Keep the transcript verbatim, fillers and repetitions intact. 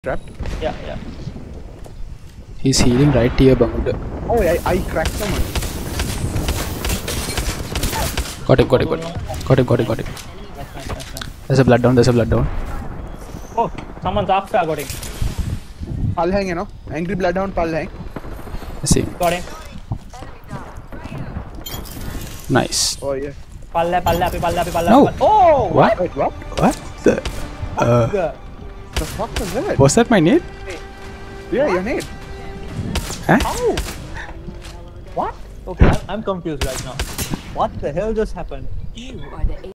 Trapped? Yeah, yeah. He's healing right here, Bamuda. Oh, I, I cracked someone. Got him, got him, got him. Got him, got him, got him. Nice, nice, nice, nice. There's a blood down, there's a blood down. Oh, someone's after got him. Pal hang, you know. Angry bloodhound pal hang. I see. Got him. Nice. Oh yeah. Palla, palla, api, palla, api, palla. No. Palla. Oh! What? Wait, what? What the? Uh, The... The fuck was that? was that my nade? Yeah, your nade. Huh? Ow! What? Okay, I'm, I'm confused right now. What the hell just happened? You are the